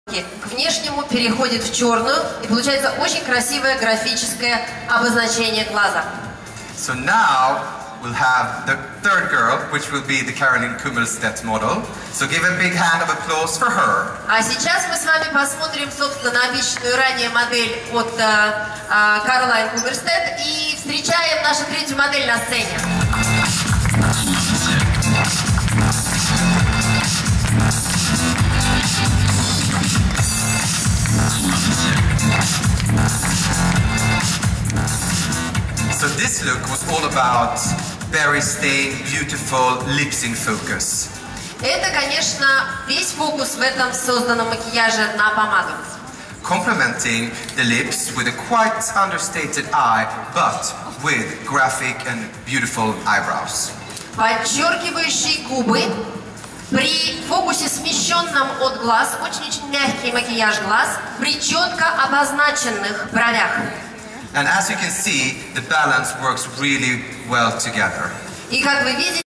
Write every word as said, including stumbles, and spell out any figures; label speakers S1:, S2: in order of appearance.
S1: к внешнему переходит в черную, и получается очень красивое графическое обозначение глаза.
S2: So now we'll have the third girl, which will be the Caroline Kummelstedt model. So give a big hand of applause for her.
S1: А сейчас мы с вами посмотрим, собственно, на обещанную ранее модель от Caroline Kummelstedt и встречаем нашу третью модель на сцене.
S2: So this look was all about very staying beautiful lip sync focus.
S1: Это, конечно, весь фокус в этом созданном макияже на помаду.
S2: Complementing the lips with a quite understated eye, but with graphic and beautiful eyebrows.
S1: Подчеркивающие губы при фокусе, смещенном от глаз, очень-очень мягкий макияж глаз, при четко обозначенных бровях.
S2: And as you can see, the balance works really well together.
S1: И как вы видите,